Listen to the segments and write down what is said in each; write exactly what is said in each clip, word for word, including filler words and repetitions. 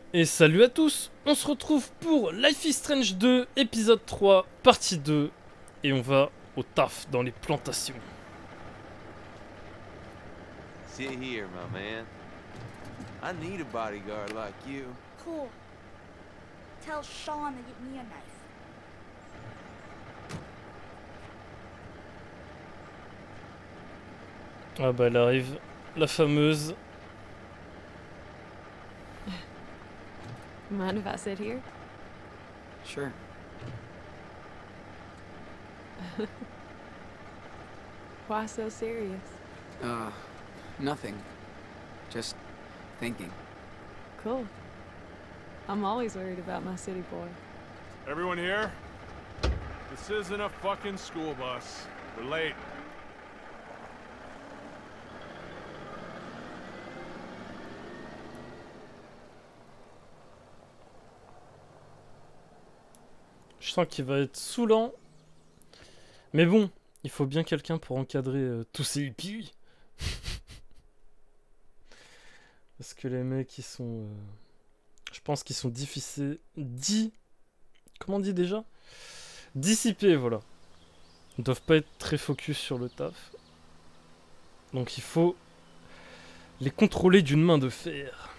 Et salut à tous, on se retrouve pour Life is Strange deux, épisode trois, partie deux, et on va au taf dans les plantations. Sit here, my man. I need a bodyguard like you. Cool. Tell Sean to get me a knife. Ah bah elle arrive, la fameuse. Mind if I sit here? Sure. Why so serious? Uh, nothing. Just thinking. Cool. I'm always worried about my city boy. Everyone here? This isn't a fucking school bus. We're late. Je sens qu'il va être saoulant. Mais bon, il faut bien quelqu'un pour encadrer euh, tous ces hippies. Parce que les mecs, ils sont... euh, je pense qu'ils sont difficiles... Di... Comment on dit déjà? Dissipés, voilà. Ils doivent pas être très focus sur le taf. Donc il faut les contrôler d'une main de fer.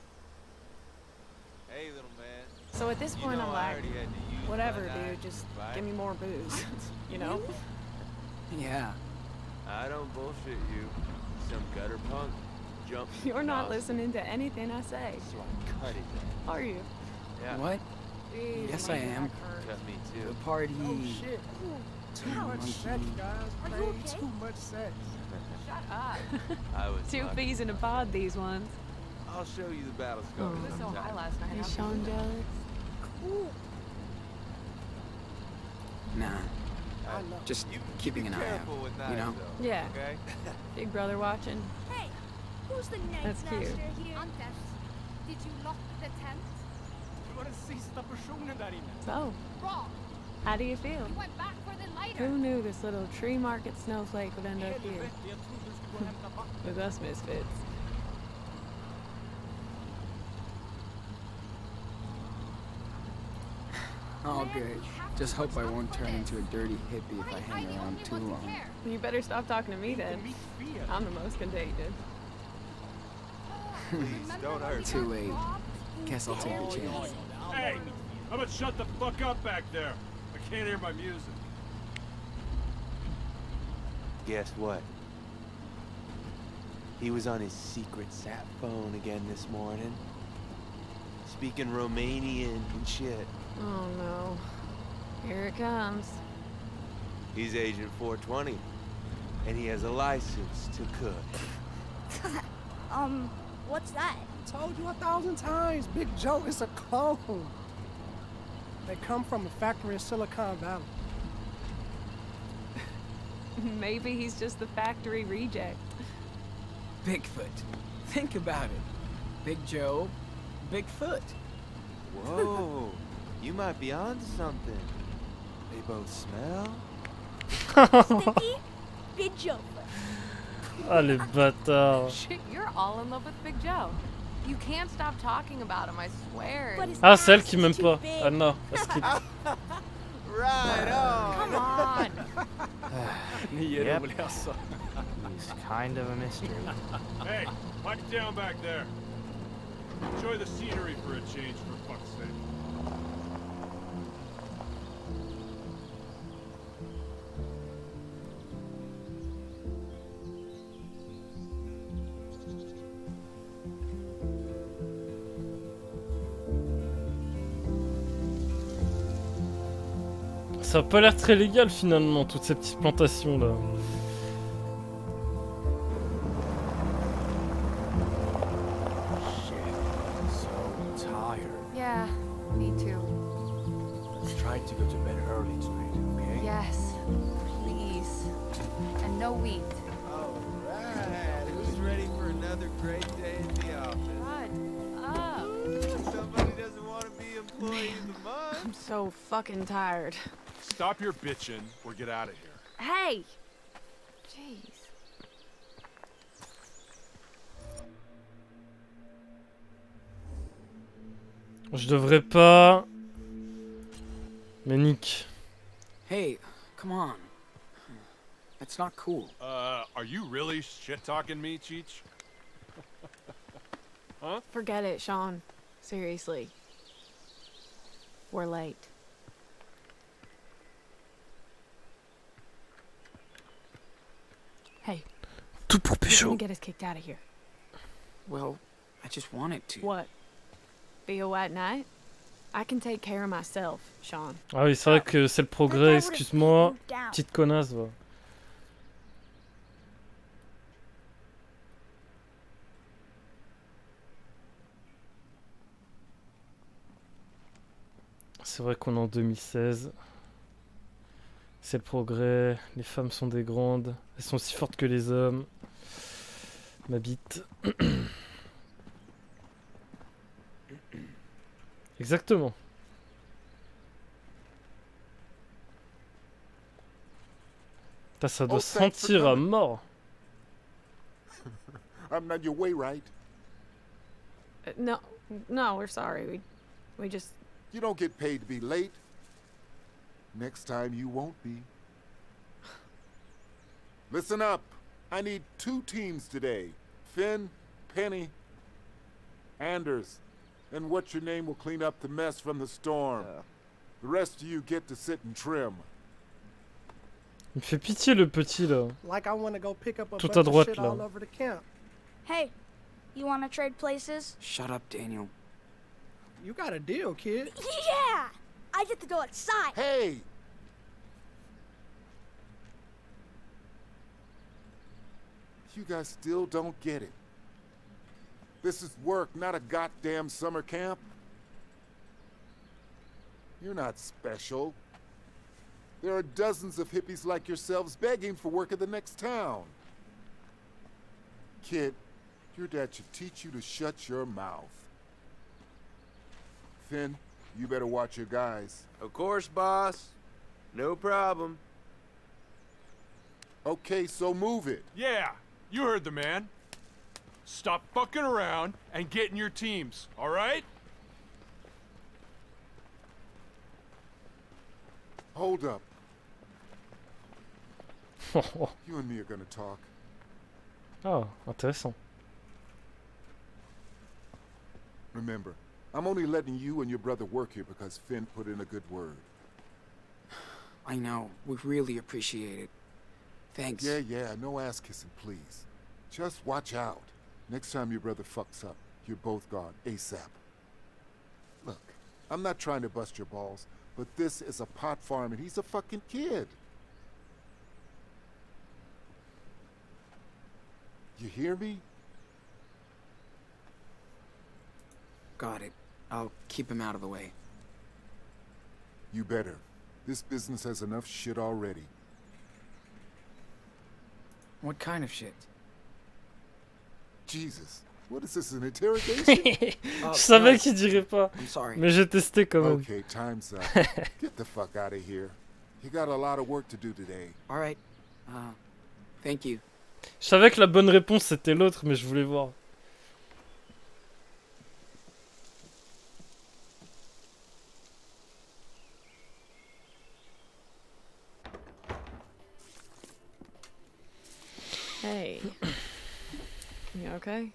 Hey, little man. So at this You point, know I'm I like, already had to use whatever, my knife dude, just to fight. give me more booze. You know? Yeah. I don't bullshit you. Some gutter punk jumped. You're not across, listening to anything I say. So I cut it. Are you? Yeah. What? Jeez, Yes, my I am. back hurts. Cut me The too. party. Shit. Too Too much sex, monkey. guys. Are you Playing okay? too much sex. Shut up. I was Two lucky. peas in a pod, these ones. I'll show you the battle Oh. scar It was so sometime. high last night. Is Sean jealous? Cool. Nah. I know. Just You keeping be an eye out. careful with You knives, know? though, Yeah. Okay. Big brother watching. Hey, who's the knife That's master cute. here? Anders, did you lock the tent? Du har den sista personen där inne. So, Wrong. how do you feel? You went back for the lighter. Who knew this little tree market snowflake would end up here? Helvete, jag trodde du skulle gå och hämta vatten. With us misfits. All Man, good. we have to Just hope I watch out won't for turn this. into a dirty hippie if Why I am hang the around only too one to long. care? You better stop talking to me then. Meet Fia. I'm the most contagious. Please, Remember don't when hurt we Too got late. robbed? Guess I'll take a chance. Hey, how about shut the fuck up back there? I can't hear my music. Guess what? He was on his secret sat phone again this morning. Speaking Romanian and shit. Oh no. Here it comes. He's Agent four twenty. And he has a license to cook. Um, what's that? Told you a thousand times, Big Joe is a clone. They come from a factory in Silicon Valley. Maybe he's just the factory reject. Bigfoot. Think about it. Big Joe, Bigfoot. Whoa, you might be onto something. They both smell. Sticky? Big joke. Ah les bâtards. Shit, you're all in love with Big Joe. You can't stop talking about him, I swear. But his Ah, c'est elle ass qui is m'aime too pas. big. Ah non, parce qu'il... Right on. Come on. Ni är Yep. roliga alltså. He's kind of a mystery. Hey, pipe down back there. Enjoy the scenery for a change, for fuck's sake. Ça a pas l'air très légal finalement, toutes ces petites plantations là. So tired. Yeah, me too. Let's try to go to bed early tonight, okay? Yes, please. And no wheat. Alright, who's ready for another great day in the office? Shut up. Somebody doesn't want to be employee of the month. I'm so fucking tired. Stop your bitching or get out of here. Hey! Jeez. Je devrais pas... Mais Nick... Hey, come on. That's not cool. Uh, are you really shit-talking me, Cheech? Huh? Forget it, Sean. Seriously. We're late. Hey, Tout pour you're gonna pécho. get us kicked out of here. Well, I just wanted to. What? Be a white knight? I can take care of myself, Sean. Ah oui, c'est vrai que c'est le That guy progrès, would've excuse-moi. beaten you down. Petite connasse, va. C'est vrai qu'on est en deux mille seize. C'est le progrès. Les femmes sont des grandes. Elles sont aussi fortes que les hommes. Ma bite. Exactement. Putain, ça doit Oh, thanks for sentir à coming. mort. I'm not your way, right? Uh, no, no, we're sorry. We, we just. You don't get paid to be late. Next time you won't be. Listen up. I need two teams today. Finn, Penny, Anders, and what's your name will clean up the mess from the storm. The rest of you get to sit and trim. Il me fait pitié le petit là. Like I want to go pick up a Tout bunch à of droite, shit là. all over the camp. Hey, you want to trade places? Shut up, Daniel. You got a deal, kid. Yeah! I get to go outside. Hey! You guys still don't get it. This is work, not a goddamn summer camp. You're not special. There are dozens of hippies like yourselves begging for work in the next town. Kid, your dad should teach you to shut your mouth. Finn, you better watch your guys. Of course, boss. No problem. Okay, so move it. Yeah, you heard the man. Stop fucking around and get in your teams, all right? Hold up. You and me are gonna talk. Ah, intéressant. Remember, I'm only letting you and your brother work here because Finn put in a good word. I know. We really appreciate it. Thanks. Yeah, yeah, no ass kissing, please. Just watch out. Next time your brother fucks up, you're both gone ASAP. Look, I'm not trying to bust your balls, but this is a pot farm and he's a fucking kid. You hear me? Got it. I'll keep him out of the way. You better. This business has enough shit already. What kind of shit? Jesus, what is this, an interrogation? Je savais qu'il dirait pas. I'm sorry. Mais j'ai testé quand même. Okay, time's up. Get the fuck out of here. You got a lot of work to do today. All right. Uh, thank you. Je savais que la bonne réponse c'était l'autre, mais je voulais voir. Hey. You okay?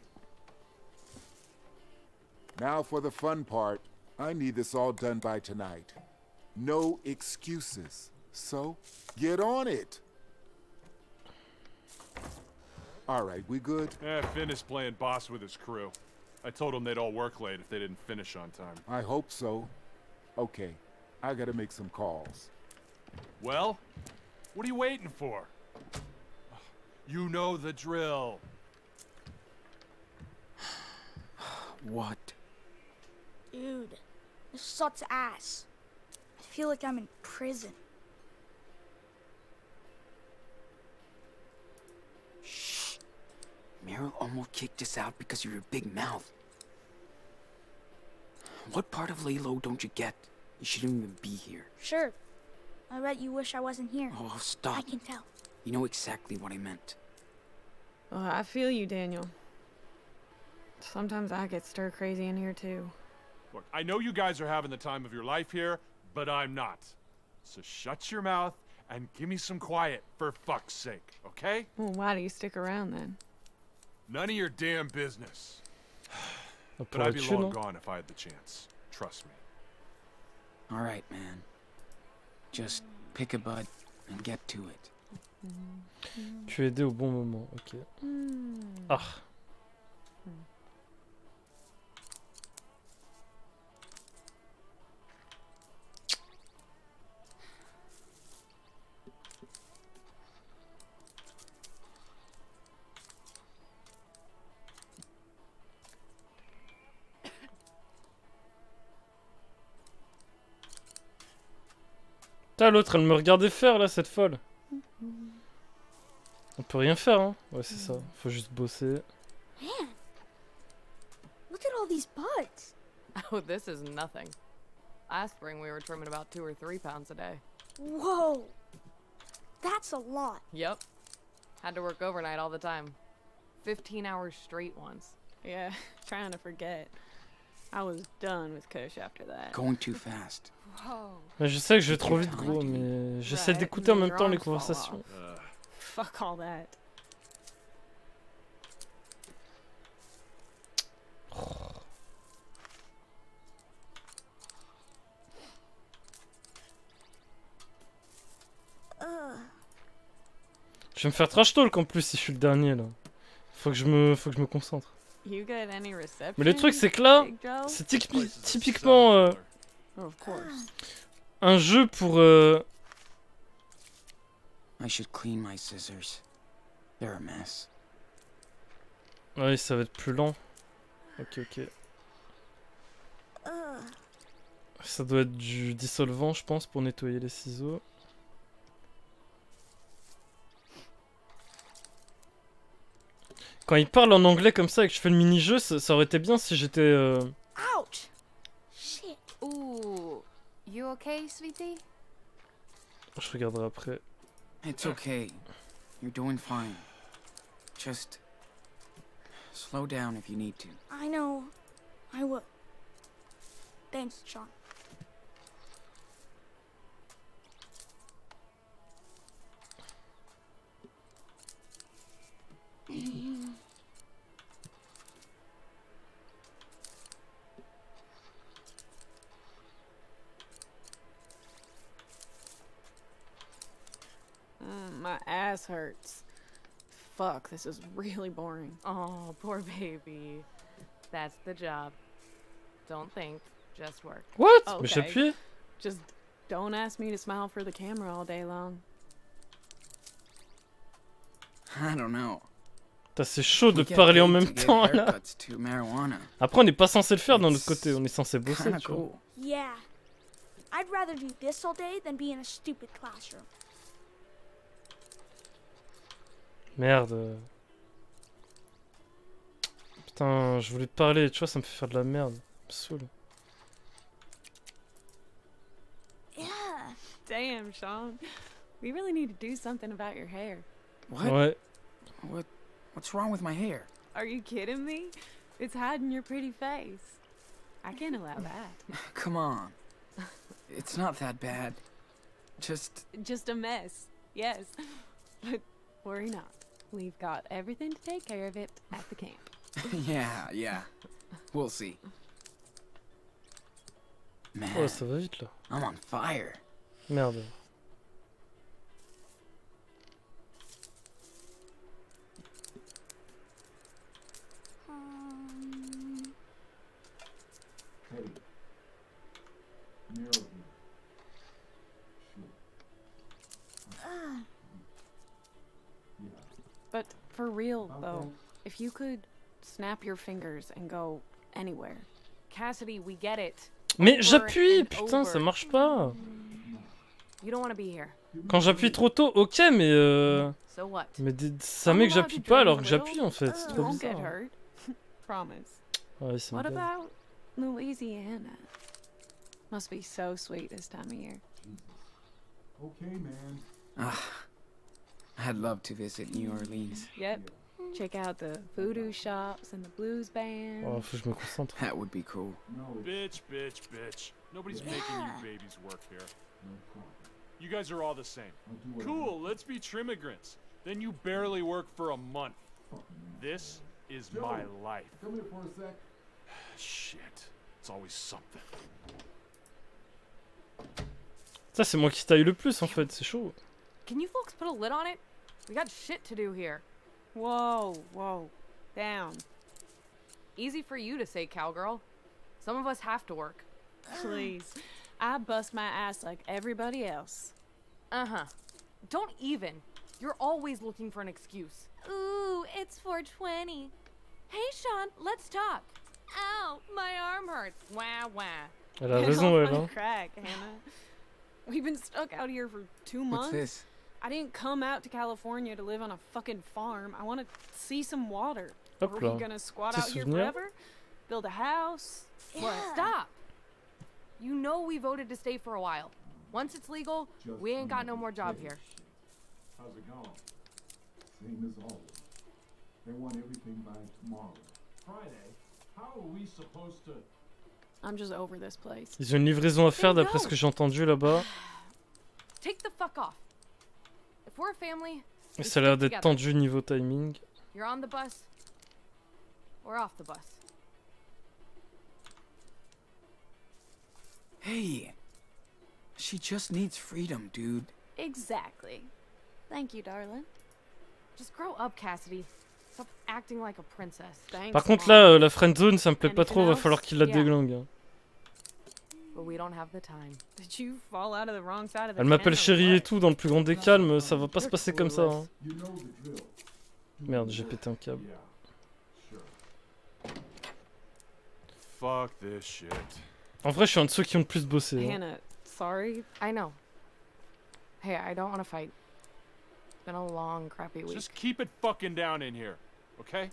Now for the fun part. I need this all done by tonight. No excuses. So, get on it. All right, we good? Eh, Finn is playing boss with his crew. I told him they'd all work late if they didn't finish on time. I hope so. Okay, I gotta make some calls. Well, what are you waiting for? You know the drill. What? Dude, this sucks ass. I feel like I'm in prison. Shh. Meryl almost kicked us out because of your big mouth. What part of Lalo don't you get? You shouldn't even be here. Sure. I bet you wish I wasn't here. Oh, I stop. can tell. You know exactly what I meant. Well, I feel you, Daniel. Sometimes I get stir crazy in here too. Look, I know you guys are having the time of your life here, but I'm not. So shut your mouth and give me some quiet, for fuck's sake, okay? Well, why do you stick around then? None of your damn business. On But I'd pourrait be tuer, long non? gone if I had the chance. Trust me. All right, man. Just pick a bud and get to it. Tu es aidé au bon moment, ok. Ah. Putain, l'autre, elle me regardait faire là, cette folle. On peut rien faire, hein. Ouais, c'est ça. Faut juste bosser. Man, look at all these buds. Oh, this is nothing. Last spring we were trimming about two or three pounds a day. Whoa, that's a lot. Yep. Had to work overnight all the time. Fifteen hours straight once. Yeah, trying to forget. I was done with Kush after that. Going too fast. Whoa. Mais je sais que je vais trop vite, gros, mais j'essaie Right, d'écouter en and même your temps les arms fall conversations. off. Uh, Fuck all that. Je vais me faire trash talk en plus si je suis le dernier là. Faut que je me, faut que je me concentre. You get any reception? Mais le truc c'est que là, Big Joe? c'est typi- typiquement euh, Of course. un jeu pour. Euh... I should clean my scissors. They're a mess. Ouais, ça va être plus lent. Ok, ok. Ça doit être du dissolvant, je pense, pour nettoyer les ciseaux. Quand il parle en anglais comme ça et que je fais le mini-jeu, ça, ça aurait été bien si j'étais... Euh... Ouch! Shit. Ooh. You okay, sweetie? Je regarderai après. It's okay. You're doing fine. Just slow down if you need to. I know. I will. Thanks, Sean. Mm, my ass hurts. Fuck, this is really boring. Oh, poor baby. That's the job. Don't think, just work. What? Okay. Mais j'appuie. Just don't ask me to smile for the camera all day long. I don't know. Putain, c'est chaud de We get parler en paid même to give temps là. haircuts to marijuana. Après, on n'est pas censé le faire d'un autre côté, on est censé bosser, Kinda tu vois. cool. Yeah. I'd rather do this all day than be in a stupid classroom. Merde. Putain, je voulais te parler, tu vois, ça me fait faire de la merde. Ça me saoule. Yeah. Damn, Sean. We really need to do something about your hair. What? Ouais. What? What's wrong with my hair? Are you kidding me? It's hiding your pretty face. I can't allow that. Come on. It's not that bad. Just Just a mess. Yes. But worry not. We've got everything to take care of it at the camp. yeah, yeah. We'll see. Man, Oh, ça va vite là. I'm on fire. Merde. Um, uh, But for real, though, if you could snap your fingers and go anywhere. Cassidy, we get it. Mais Over j'appuie, and putain, ça over. marche pas. You don't want to be here. Quand j'appuie trop tôt, ok, mais euh... So what? Mais des- ça met que j'appuie pas alors que j'appuie en fait, c'est You trop won't get bizarre. hurt. Promise. Ouais, c'est What bien. about Louisiana? Must be so sweet this time of year. Okay, man. Ah, I'd love to visit New Orleans. Yep. Check out the voodoo shops and the blues band. Oh, faut que je me concentre. That would be cool. Bitch, bitch, bitch. Nobody's making you babies work here. You guys are all the same. Cool, let's be trimmigrants. Then you barely work for a month. This is my life. Come here for a sec. Shit. It's always something. Ça, c'est moi qui taille le plus en fait, c'est chaud. Can you folks put a lid on it? We got shit to do here. Whoa, whoa. Down. Easy for you to say, cowgirl. Some of us have to work. Please. I bust my ass like everybody else. Uh-huh. Don't even. You're always looking for an excuse. Ooh, it's four twenty. Hey, Sean, let's talk. Ow, my arm hurts. Wah, wah. Elle a Get raison, off elle. my Hein. crack, Hannah. We've been stuck out here for two months. What's this? I didn't come out to California to live on a fucking farm. I want to see some water. Hop Are là. we gonna squat Petit out here souvenir. forever? Build a house? What? Stop. You know we voted to stay for a while. Once it's legal, we ain't got no more job here. How's it going? Same as always. They want everything by tomorrow. Friday? How are we supposed to... I'm just over this place. Ils ont une livraison à faire d'après ce que j'ai entendu là-bas. Take the fuck off. If we're a family, Et we ça a l'air stick d'être together. tendu niveau timing. You're on the bus. We're off the bus. Hey, she just needs freedom, dude. Exactly. Thank you, darling. Just grow up, Cassidy. Stop acting like a princess. Thanks, Par contre Mom. là, euh, la friend zone, ça me plaît pas Anything trop, va else? falloir qu'il la Yeah. déglingue. Hein. But we don't have the time. Did you fall out of the wrong side of the Elle m'appelle tent or chérie what? et tout dans le plus grand des calmes, ça va pas se You're passer comme ça. Hein. You know the drill. Merde, j'ai pété un câble. Yeah, sure. Fuck this shit. En vrai, je suis un de ceux qui ont le plus bossé. Hein. Hannah, sorry. I know. Hey, I don't want to fight. It's been a long, crappy week. Just keep it fucking down in here, okay?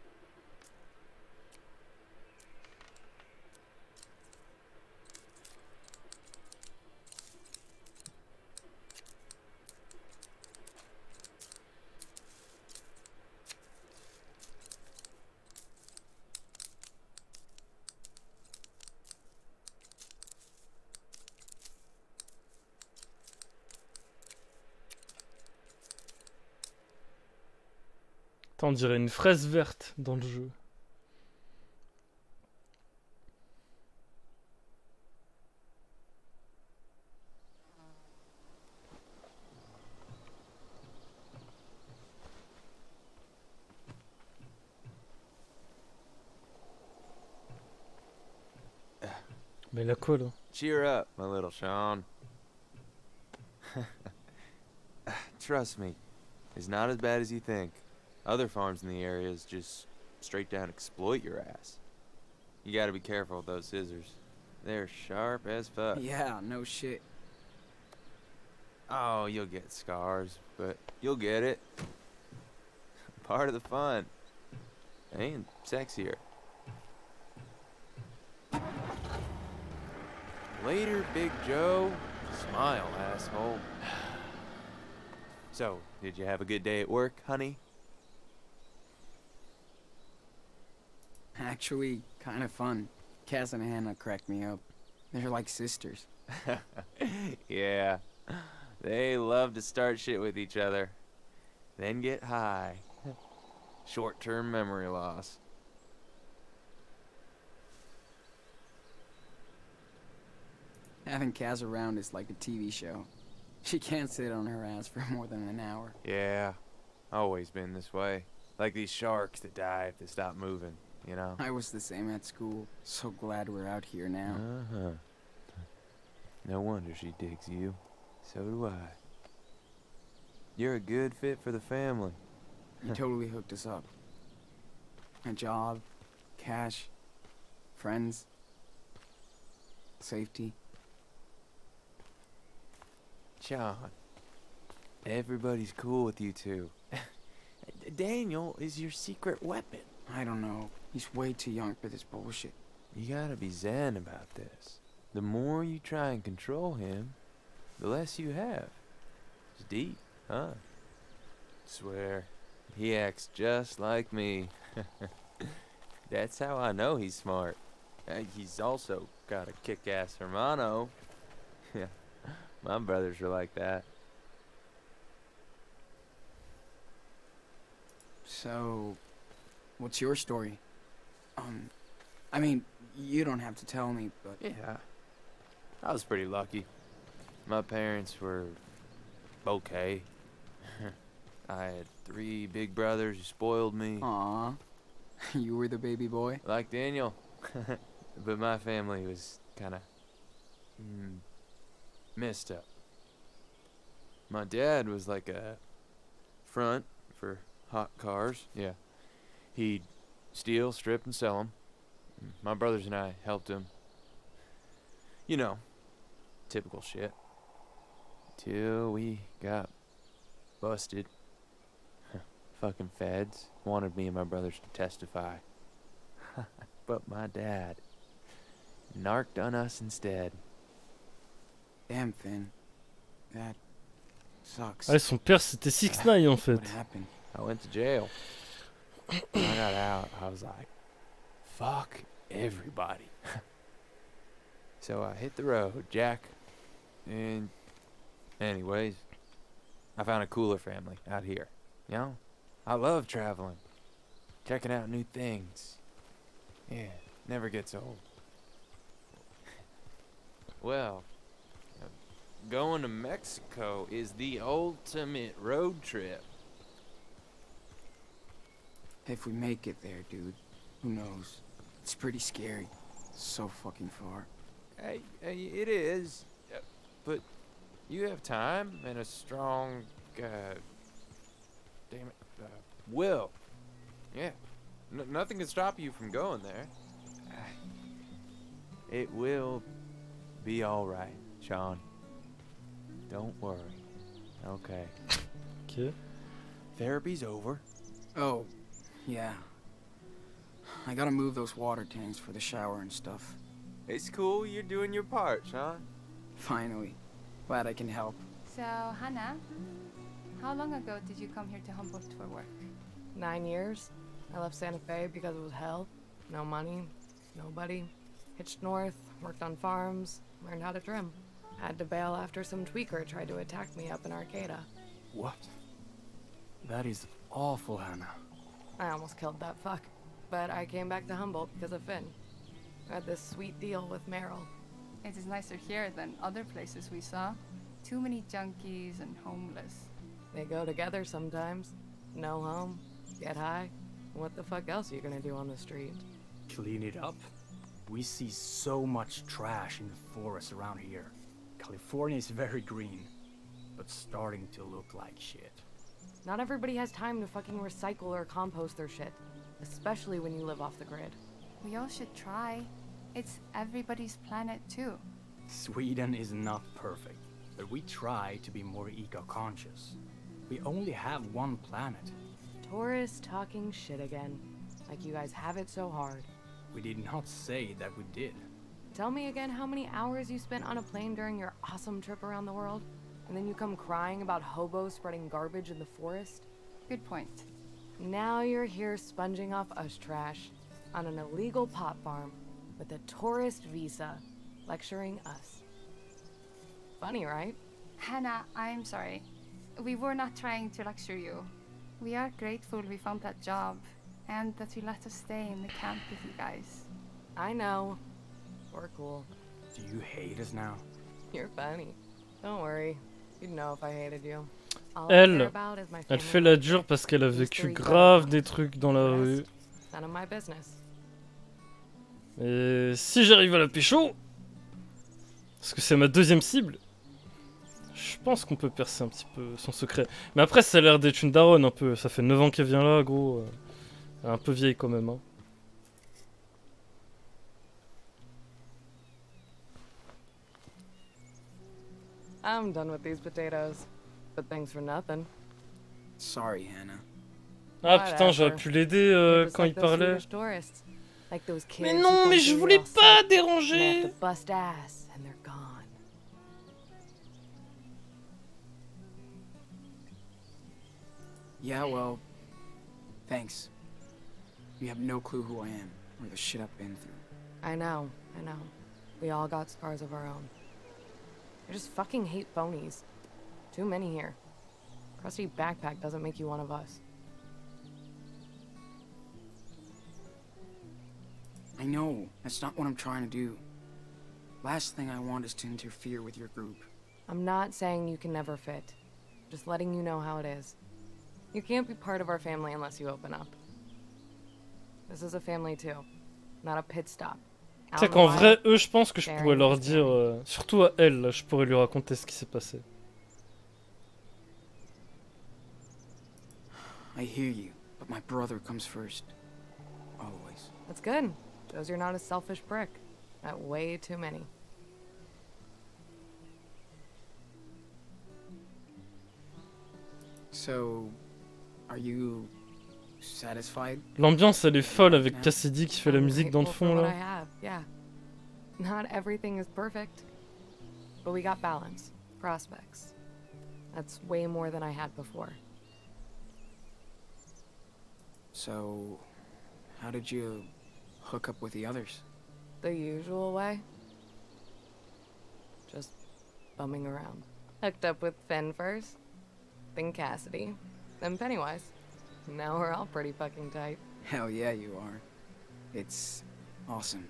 Attends, on dirait une fraise verte dans le jeu. Mais la quoi là? Cheer up, my little Sean. Trust me, it's not as bad as you think. Other farms in the area is just straight down exploit your ass. You gotta be careful with those scissors. They're sharp as fuck. Yeah, no shit. Oh, you'll get scars, but you'll get it. Part of the fun. Ain't sexier. Later, Big Joe. Smile, asshole. So, did you have a good day at work, honey? Actually, kind of fun. Cass and Hannah cracked me up. They're like sisters. Yeah. They love to start shit with each other. Then get high. Short-term memory loss. Having Cass around is like a T V show. She can't sit on her ass for more than an hour. Yeah. Always been this way. Like these sharks that die if they stop moving, you know? I was the same at school. So glad we're out here now. Uh-huh. No wonder she digs you. So do I. You're a good fit for the family. You totally hooked us up. A job, cash, friends, safety. Sean, everybody's cool with you two. Daniel is your secret weapon. I don't know. He's way too young for this bullshit. You gotta be zen about this. The more you try and control him, the less you have. It's deep, huh? Swear, He acts just like me. That's how I know he's smart. Uh, he's also got a kick-ass hermano. Yeah, my brothers are like that. So, what's your story? Um, I mean, you don't have to tell me, but... Yeah, I was pretty lucky. My parents were okay. I had three big brothers who spoiled me. Aw, you were the baby boy? Like Daniel. But my family was kind of mm, messed up. My dad was like a front for hot cars. Yeah. He'd steal, strip, and sell them. My brothers and I helped him. You know, typical shit. Till we got busted. Fucking feds wanted me and my brothers to testify. But my dad narked on us instead. Damn, Finn. That sucks. Ah, son père c'était six nine en fait. What happened? I went to jail. When I got out, I was like, fuck everybody. So I hit the road, Jack. And anyways, I found a cooler family out here. You know? I love traveling. Checking out new things. Yeah, never gets old. Well, going to Mexico is the ultimate road trip. If we make it there, dude, who knows? It's pretty scary. So fucking far. Hey, hey, it is. uh, But you have time and a strong, uh, damn it, uh, will. Yeah, N nothing can stop you from going there. It will be all right, Sean. Don't worry. Okay. Okay. Therapy's over. Oh, yeah. I gotta move those water tanks for the shower and stuff. It's cool. You're doing your part, Sean. Finally. Glad I can help. So, Hannah, how long ago did you come here to Humboldt for work? Nine years. I left Santa Fe because it was hell. No money, nobody. Hitched north, worked on farms, learned how to trim. Had to bail after some tweaker tried to attack me up in Arcata. What? That is awful, Hannah. I almost killed that fuck. But I came back to Humboldt because of Finn. I had this sweet deal with Meryl. It is nicer here than other places we saw. Too many junkies and homeless. They go together sometimes. No home, get high. What the fuck else are you gonna do on the street? Clean it up? We see so much trash in the forest around here. California is very green, but starting to look like shit. Not everybody has time to fucking recycle or compost their shit. Especially when you live off the grid. We all should try. It's everybody's planet too. Sweden is not perfect, but we try to be more eco-conscious. We only have one planet. Tourists talking shit again. Like you guys have it so hard. We did not say that we did. Tell me again how many hours you spent on a plane during your awesome trip around the world? And then you come crying about hobos spreading garbage in the forest? Good point. Now you're here sponging off us trash on an illegal pot farm with a tourist visa, lecturing us. Funny, right? Hannah, I'm sorry. We were not trying to lecture you. We are grateful we found that job and that you let us stay in the camp with you guys. I know. We're cool. Do you hate us now? You're funny. Don't worry. You'd know if I hated you. Elle, elle fait la dure parce qu'elle a vécu grave des trucs dans la rue. None of my business. Et si j'arrive à la pécho, parce que c'est ma deuxième cible, je pense qu'on peut percer un petit peu son secret. Mais après, ça a l'air d'être une daronne un peu. Ça fait neuf ans qu'elle vient là, gros. Elle est un peu vieille quand même. Hein. I'm done with these potatoes. But thanks for nothing. Sorry, Hannah. Ah putain, j'aurais pu l'aider euh, quand il parlait. Mais non, mais je voulais pas déranger. Yeah, well, Thanks. You have no clue who I am, or the shit I've been through. I know, I know. We all got scars of our own. I just fucking hate phonies. Too many here. Crusty backpack doesn't make you one of us. I know. That's not what I'm trying to do. Last thing I want is to interfere with your group. I'm not saying you can never fit. Just letting you know how it is. You can't be part of our family unless you open up. This is a family too, not a pit stop. Tu sais qu'en vrai, eux, je pense que je pourrais leur dire, euh, surtout à elle, là, je pourrais lui raconter ce qui s'est passé. I hear you, but my brother comes first. Always. That's good. Shows you're not a selfish prick. Not way too many. So, are you satisfied? L'ambiance, elle est folle avec Cassidy qui fait la musique dans le fond, là. I have, yeah. Not everything is perfect, but we got balance, prospects. That's way more than I had before. So, how did you hook up with the others? The usual way. Just bumming around. Hooked up with Finn first, then Cassidy, then Pennywise. Now we're all pretty fucking tight. Hell yeah, you are. It's awesome.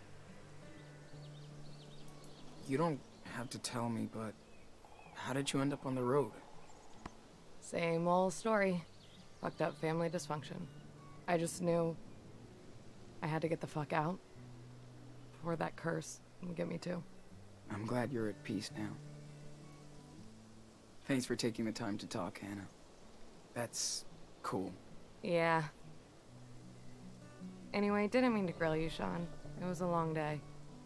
You don't have to tell me, but how did you end up on the road? Same old story. Fucked up family dysfunction. I just knew I had to get the fuck out before that curse would get me too. I'm glad you're at peace now. Thanks for taking the time to talk, Hannah. That's cool. Yeah. Anyway, didn't mean to grill you, Sean. It was a long day.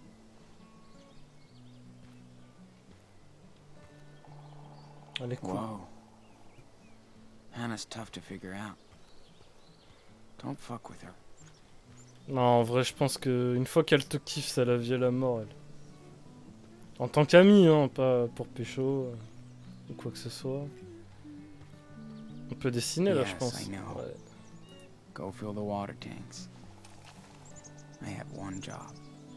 Whoa. Hannah's tough to figure out. Don't fuck with her. Non, en vrai, je pense que une fois qu'elle te kiffe, c'est la vie et la mort, elle. En tant qu'amie, hein, pas pour pécho euh, ou quoi que ce soit. On peut dessiner là, Yes, je pense. I know. Ouais. Go fill the water tanks. I have one job.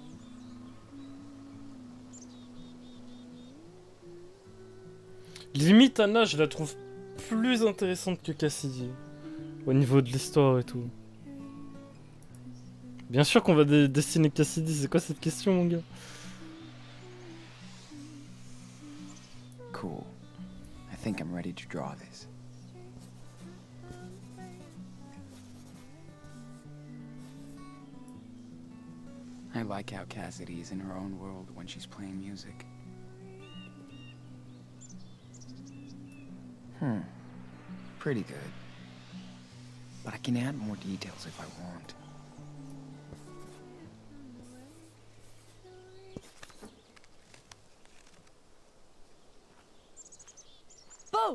Limite, Anna, je la trouve plus intéressante que Cassidy. Au niveau de l'histoire et tout. Bien sûr qu'on va dé dessiner Cassidy, c'est quoi cette question, mon gars? Cool. I think I'm ready to draw this. I like how Cassidy is in her own world when she's playing music. Hmm. Pretty good. But I can add more details if I want. Boo!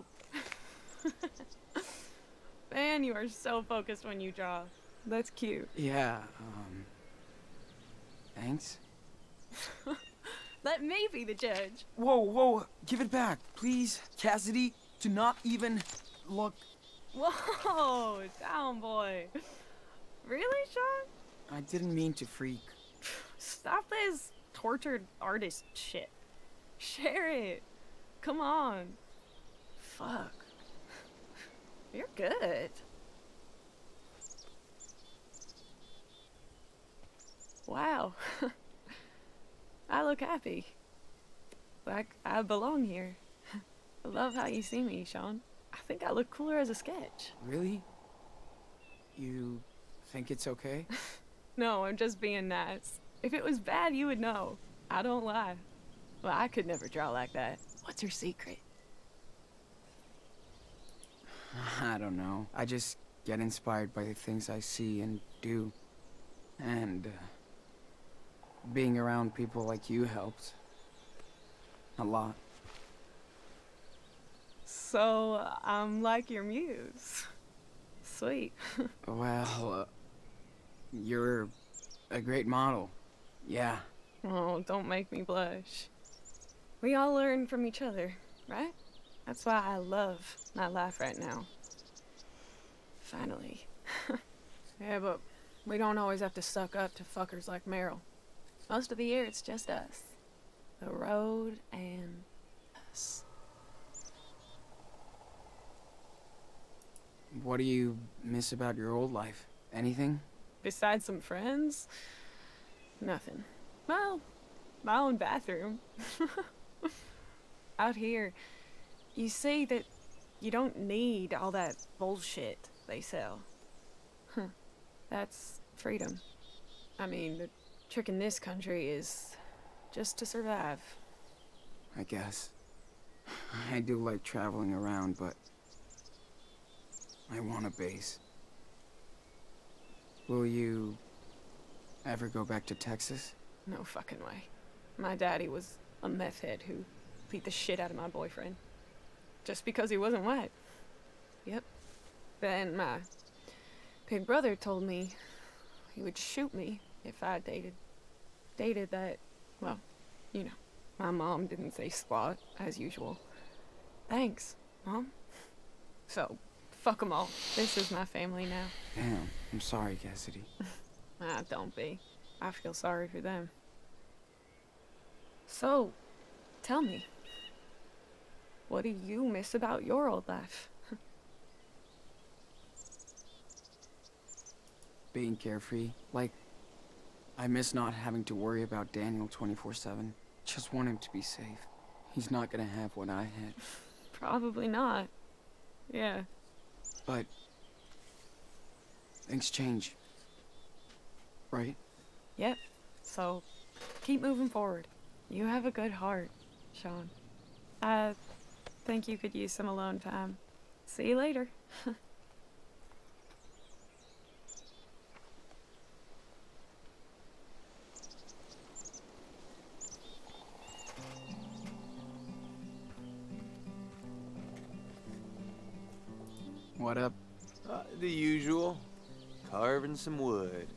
Man, you are so focused when you draw. That's cute. Yeah, um... Thanks? Let me be the judge. Whoa, whoa, give it back, please. Cassidy, do not even look. Whoa, down boy. Really, Sean? I didn't mean to freak. Stop this tortured artist shit. Share it. Come on. Fuck. You're good. Wow. I look happy. Like I belong here. I love how you see me, Sean. I think I look cooler as a sketch. Really? You think it's okay? No, I'm just being nice. If it was bad, you would know. I don't lie. Well, I could never draw like that. What's your secret? I don't know. I just get inspired by the things I see and do. And uh, being around people like you helps. A lot. So, I'm like your muse. Sweet. Well, uh, you're a great model. Yeah. Oh, don't make me blush. We all learn from each other, right? That's why I love my life right now. Finally. Yeah, but we don't always have to suck up to fuckers like Meryl. Most of the year, it's just us. The road and us. What do you miss about your old life? Anything? Besides some friends? Nothing. Well, my own bathroom. Out here, you see that you don't need all that bullshit they sell. Huh. That's freedom. I mean, the trick in this country is just to survive. I guess. I do like traveling around, but I want a base. Will you ever go back to Texas? No fucking way. My daddy was a meth head who beat the shit out of my boyfriend. Just because he wasn't white. Yep. Then my big brother told me he would shoot me if I dated. Dated that, well, you know, my mom didn't say squat, as usual. Thanks, Mom. So, fuck 'em all. This is my family now. Damn, I'm sorry, Cassidy. Ah, don't be. I feel sorry for them. So, tell me, what do you miss about your old life? Being carefree. Like, I miss not having to worry about Daniel twenty-four seven. Just want him to be safe. He's not gonna have what I had. Probably not. Yeah. But things change. Right? Yep. So, keep moving forward. You have a good heart, Sean. I think you could use some alone time. See you later. What up? Uh, the usual. Carving some wood.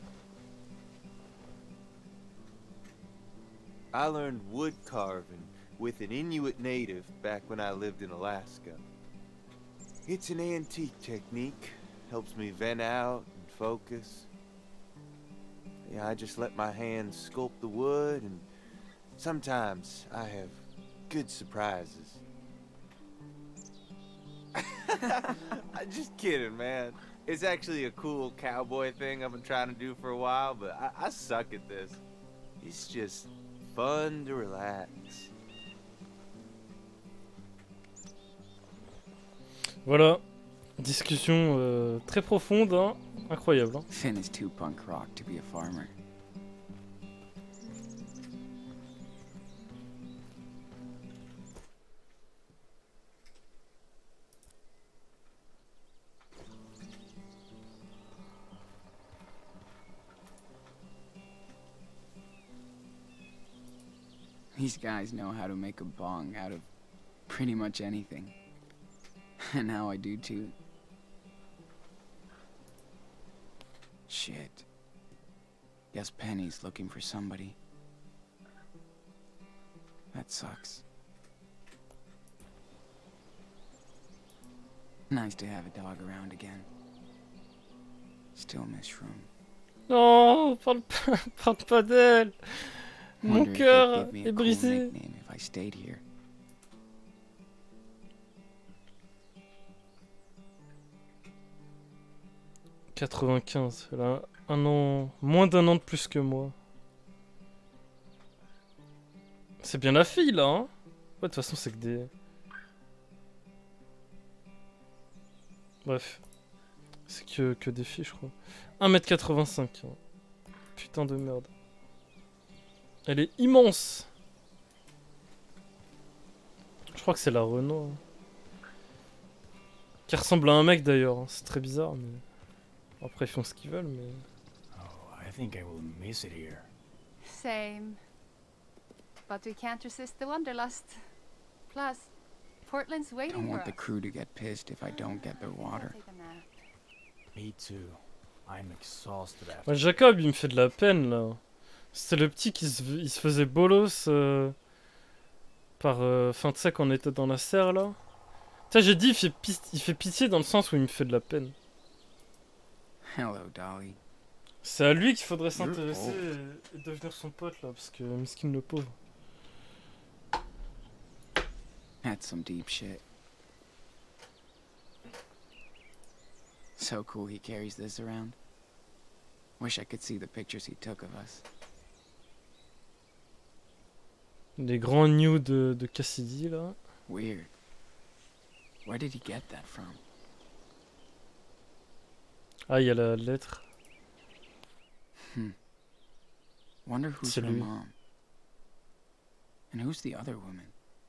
I learned wood carving with an Inuit native back when I lived in Alaska. It's an antique technique. Helps me vent out and focus. Yeah, I just let my hands sculpt the wood, and sometimes I have good surprises. I'm just kidding, man. It's actually a cool cowboy thing I've been trying to do for a while, but I, I suck at this. It's just fun to relax. Voilà, discussion euh, très profonde, hein. Incroyable. Hein. Finn is too punk rock to be a farmer. These guys know how to make a bong out of pretty much anything. And now I do too. Shit. Guess Penny's looking for somebody. That sucks. Nice to have a dog around again. Still miss Shroom. Non, parle pas, parle pas d'elle. Mon Wonder if cœur they'd give me a est cool brisé. nickname if I stayed here. quatre-vingt-quinze, elle a un an, moins d'un an de plus que moi. C'est bien la fille là, hein. Ouais, de toute façon, c'est que des. Bref. C'est que, que des filles, je crois. un mètre quatre-vingt-cinq. Hein. Putain de merde. Elle est immense. Je crois que c'est la Renault. Hein. Qui ressemble à un mec d'ailleurs. Hein. C'est très bizarre, mais. Après, ils font ce qu'ils veulent, mais. Oh, I think I will miss it here. Same. But we can't resist the wanderlust. Plus, Portland's I waiting for want the us. crew to get pissed if I don't get their water. Take a nap. Me too. I'm exhausted after. Ouais, Jacob, il me fait de la peine là. C'était le petit qui se, il se faisait bolos euh, par. Enfin, tu sais, quand on était dans la serre là. Tu sais, j'ai dit, il fait, pi- il fait pitié dans le sens où il me fait de la peine. Hello, Dolly. C'est à lui qu'il faudrait s'intéresser et, et devenir son pote là, parce que miskin le pauvre. That's some deep shit. So cool he carries this around. Wish I could see the pictures he took of us. Les grands nudes de, de Cassidy là. Weird. Where did he get that from? Ah, il y a la lettre. Hmm. Wonder who's C'est her lui. mom. And who's the other woman?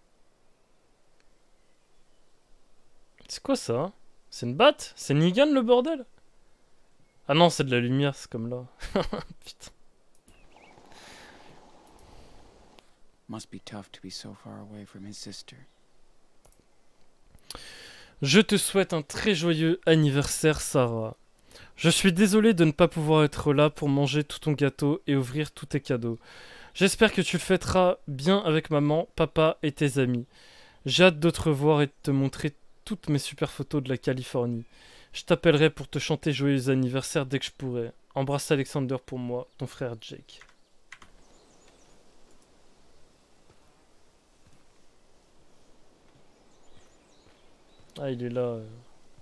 C'est quoi ça? C'est une batte? C'est Negan le bordel? Ah non, c'est de la lumière, c'est comme là. Putain. Must be tough to be so far away from his sister. Je te souhaite un très joyeux anniversaire, Sarah. Je suis désolé de ne pas pouvoir être là pour manger tout ton gâteau et ouvrir tous tes cadeaux. J'espère que tu le fêteras bien avec maman, papa et tes amis. J'ai hâte de te revoir et de te montrer toutes mes super photos de la Californie. Je t'appellerai pour te chanter joyeux anniversaire dès que je pourrai. Embrasse Alexander pour moi, ton frère Jake. Ah, il est là. euh.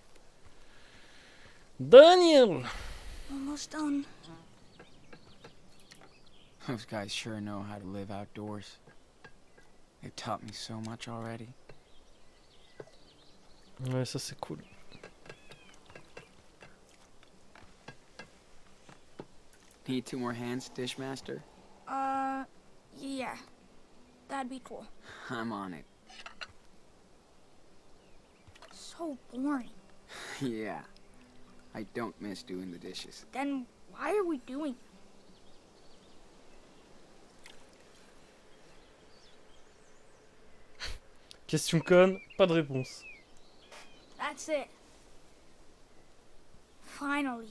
Daniel! Almost done. Those guys sure know how to live outdoors. They've taught me so much already. Ouais, ça c'est cool. Need two more hands, Dishmaster? Uh, yeah. That'd be cool. I'm on it. So boring. Yeah. I don't miss doing the dishes. Then why are we doing it? Question conne, pas de réponse. That's it. Finally.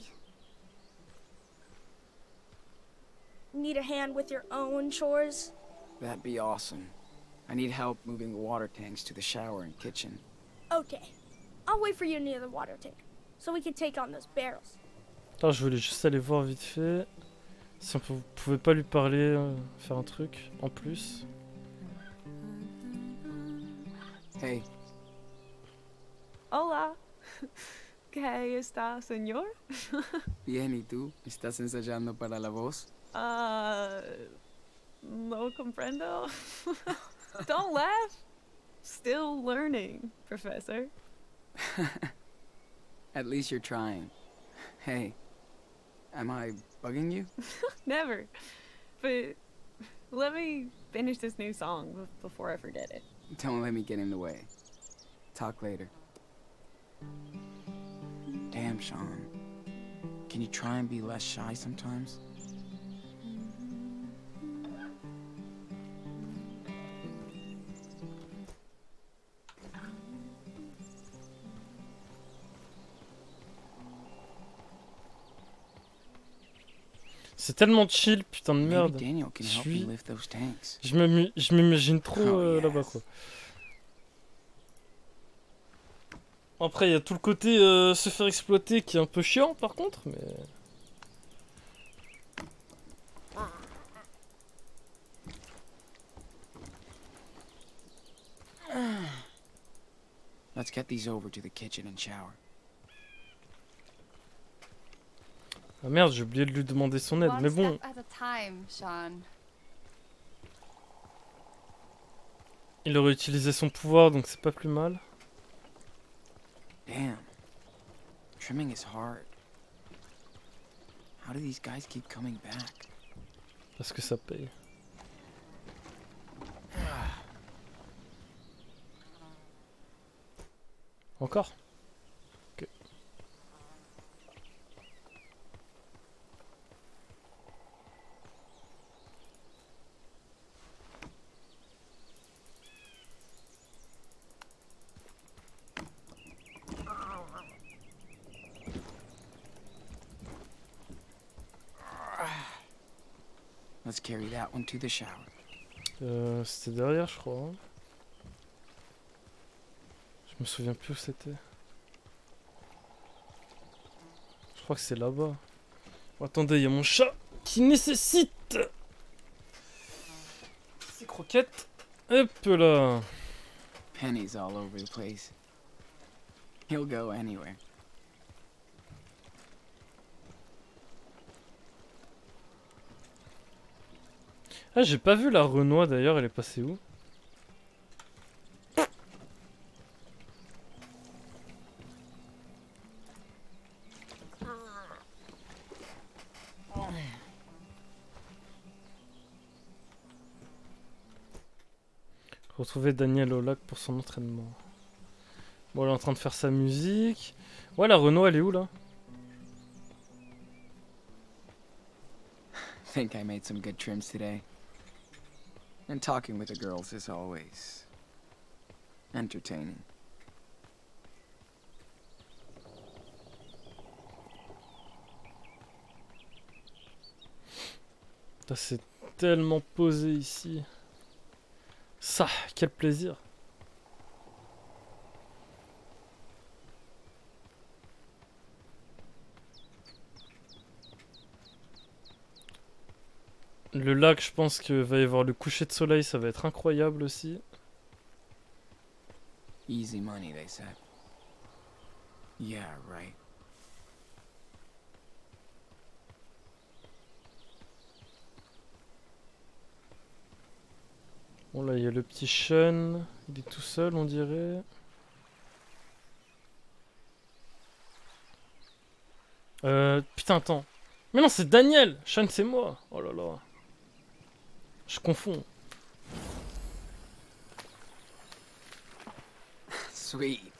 Need a hand with your own chores? That'd be awesome. I need help moving the water tanks to the shower and kitchen. Okay. I'll wait for you near the water tank, so we can take on those barrels. Attends, je voulais juste aller voir vite fait si on pou- pouvait pas lui parler, euh, faire un truc en plus. Hey. Hola. ¿Qué está, señor? Bien, ¿y tú? ¿Estás ensayando para la voz? Uh, no comprendo. Don't laugh. Still learning, Professor. At least you're trying. Hey, am I bugging you? Never. But let me finish this new song b- before I forget it. Don't let me get in the way. Talk later. Damn, Sean. Can you try and be less shy sometimes? C'est tellement chill, putain de Maybe merde. Daniel can Je help you suis... lift those tanks. Je m'amu- je m'imagine trop Oh, euh, yes. là-bas quoi. Après il y a tout le côté euh, se faire exploiter qui est un peu chiant par contre, mais... Let's get these over to the kitchen and shower. Ah merde, j'ai oublié de lui demander son aide, One mais bon, step at a time, Sean. il aurait utilisé son pouvoir donc c'est pas plus mal. Damn. Trimming is hard. How do these guys keep coming back? Parce que ça paye. Encore? Ok. Let's carry that one to the shower. Euh, c'était derrière je crois. hein. Je me souviens plus où c'était. Je crois que c'est là-bas. Oh, attendez, il y a mon chat qui nécessite ses croquettes. Hop là. Penny's all over the place. He'll go anywhere. Ah, j'ai pas vu la Renoir d'ailleurs, elle est passée où? Retrouver Daniel au lac pour son entraînement. Bon, elle est en train de faire sa musique. Ouais, la Renault, elle est où là? Think I made some good trims today. And talking with the girls is always entertaining. C'est tellement posé ici. Ça, quel plaisir. Le lac, je pense que va y avoir le coucher de soleil, ça va être incroyable aussi. Easy money, they said. Yeah, right. Bon là, il y a le petit Sean, il est tout seul, on dirait. Euh, putain, attends. Mais non, c'est Daniel. Sean, c'est moi. Oh là là. Je confonds. Sweet.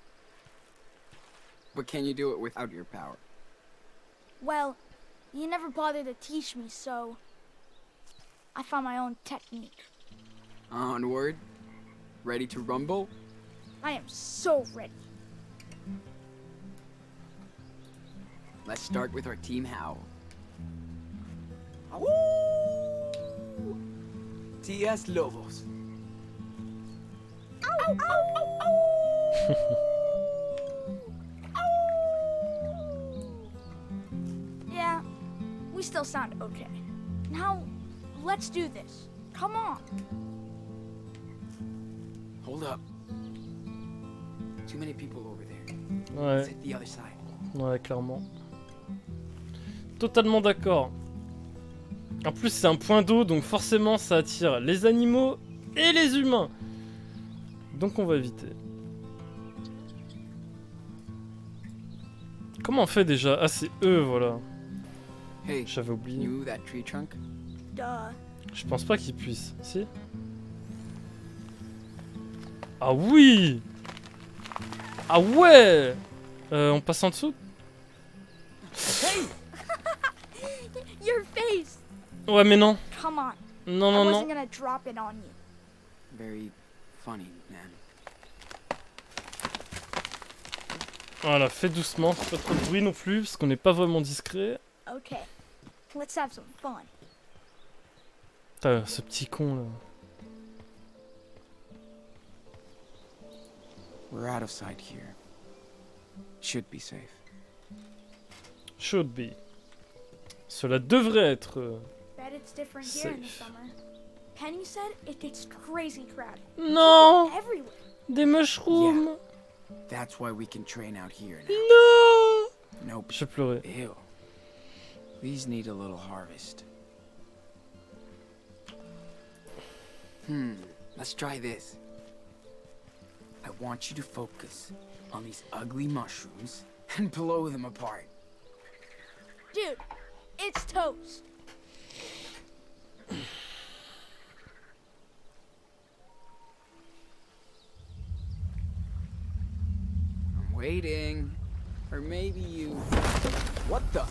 But can you do it without your power? Well, you never bothered to teach me, so I found my own technique. Onward. Ready to rumble? I am so ready. Let's start with our team howl. T S Lobos. Ow, ow, ow, ow. Yeah, we still sound okay. Now, let's do this. Come on. Hold up. Too many people over there. Ouais. Let's hit the other side. Ouais, clairement. Totalement d'accord. En plus, c'est un point d'eau, donc forcément, ça attire les animaux et les humains. Donc, on va éviter. Comment on fait déjà? Ah, c'est eux, voilà. Hey, j'avais oublié. you that tree trunk? Duh. Je pense pas qu'ils puissent. Si? Ah oui! Ah ouais! Euh, on passe en dessous? Hey! Your face! Ouais, mais non. Come on. Non, I non, wasn't non. gonna drop it on you. Very funny, man. Voilà, fais doucement, fais pas trop de bruit non plus, parce qu'on n'est pas vraiment discret. Okay, let's have some fun. Putain, ce petit con là. We're out of sight here. Should be safe. Should be. Cela devrait être. euh, Bet it's different here in the Safe. summer. Penny said it gets crazy crowded. Non! People everywhere. Des mushrooms! That's why we can train out here now. Non! Nope. J'ai pleuré. Ew. These need a little harvest. Hmm, let's try this. I want you to focus on these ugly mushrooms and blow them apart. Dude, it's toast. I'm waiting. Or maybe you... What the?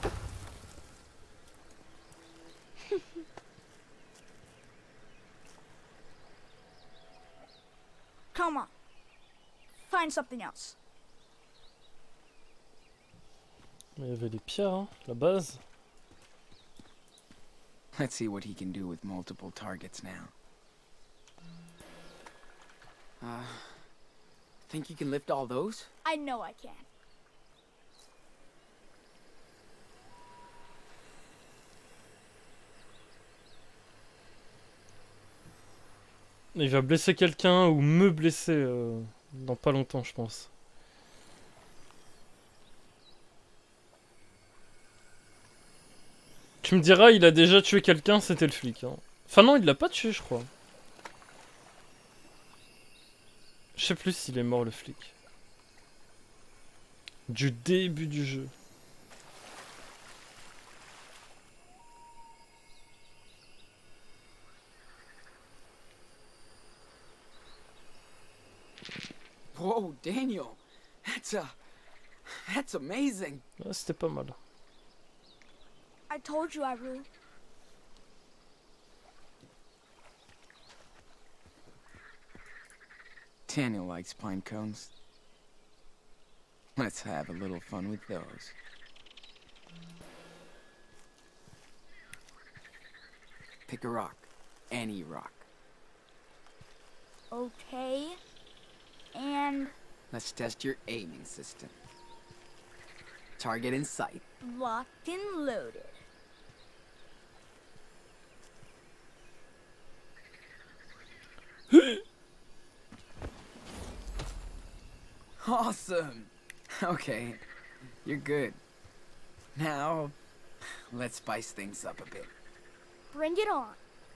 Come on. Find something else. Il y avait les pierres, hein, la base. Let's see what he can do with multiple targets now. Uh, think you can lift all those? I know I can. Il va blesser quelqu'un ou me blesser euh, dans pas longtemps, je pense. Tu me diras, il a déjà tué quelqu'un, c'était le flic. Hein. Enfin non, il l'a pas tué, je crois. Je sais plus s'il est mort, le flic. Du début du jeu. Whoa, Daniel. That's a... That's amazing. Ouais, c'était pas mal. I told you, Iru. Daniel likes pine cones. Let's have a little fun with those. Pick a rock. Any rock. Okay. And Let's test your aiming system. Target in sight. locked and loaded. Awesome! Okay, you're good. Now, let's spice things up a bit. Bring it on.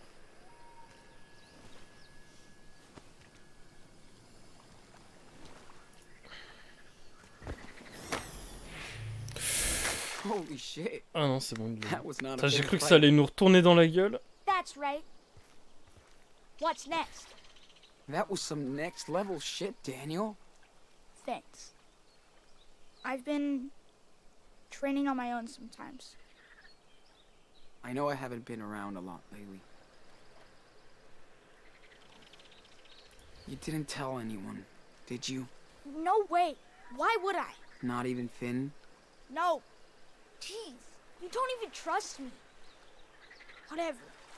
Holy shit. Ah non, c'est bon. il l'a- That was not a Putain, j'ai fair cru que fight. ça allait nous retourner dans la gueule. That's right. What's next? That was some next level shit, Daniel. Thanks. I've been training on my own sometimes. I know I haven't been around a lot lately. You didn't tell anyone, did you? No way. Why would I? Not even Finn? No. Jeez, you don't even trust me. Whatever.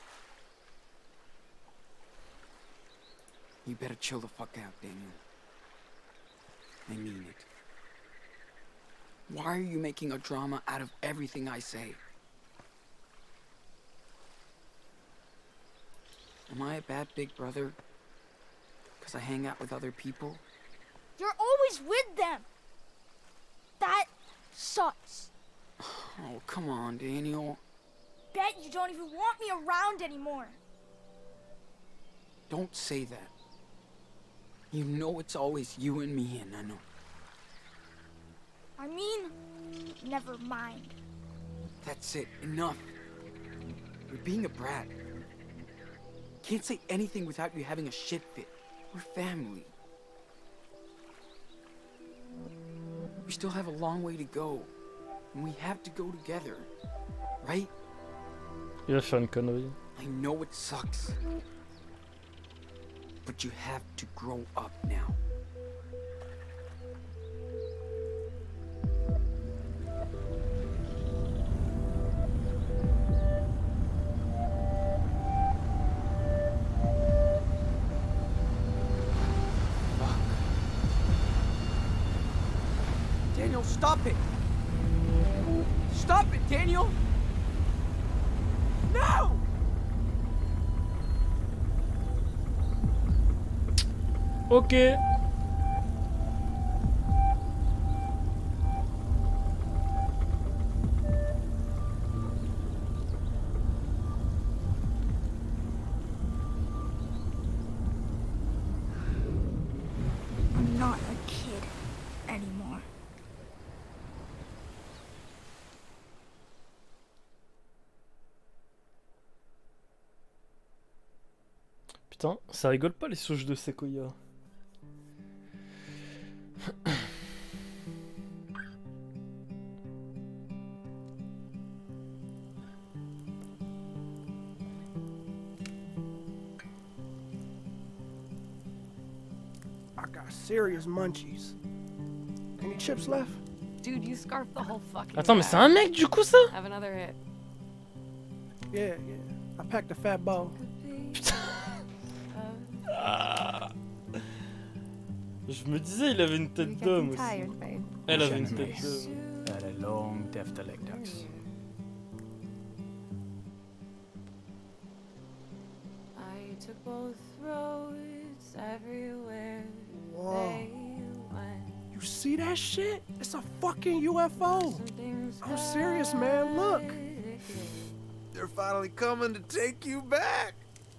You better chill the fuck out, Daniel. I mean it. Why are you making a drama out of everything I say? Am I a bad big brother? Because I hang out with other people? You're always with them. That sucks. Oh, come on, Daniel. Bet you don't even want me around anymore. Don't say that. You know it's always you and me, and I know. I mean, never mind. That's it. Enough. You're being a brat. Can't say anything without you having a shit fit. We're family. We still have a long way to go. And we have to go together. Right? Il va faire une connerie. I know it sucks. But you have to grow up now. Daniel, stop it! Stop it, Daniel! No! Ok. I'm not a kid anymore. Putain, ça rigole pas les souches de séquoia. I got serious munchies. Any chips left? Dude, you scarfed the whole fucking Attends, mais c'est bag. un mec du coup ça? Have another hit. Yeah, yeah. I packed a fat bowl. Ah. Je me disais, il avait une tête d'homme aussi. Elle avait une tête d'homme. Elle had a long, deft electax. I took both both roads everywhere Whoa. they went. You see that shit? It's a fucking U F O. I'm serious, man. Look. They're finally coming to take you back.